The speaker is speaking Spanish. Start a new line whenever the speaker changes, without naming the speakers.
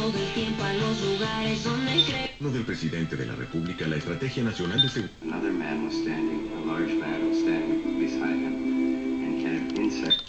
todo el tiempo a los lugares donde cree.
No del presidente de la República, la Estrategia Nacional de Seguridad.
Another man was standing, a large man was standing beside him, and came insect.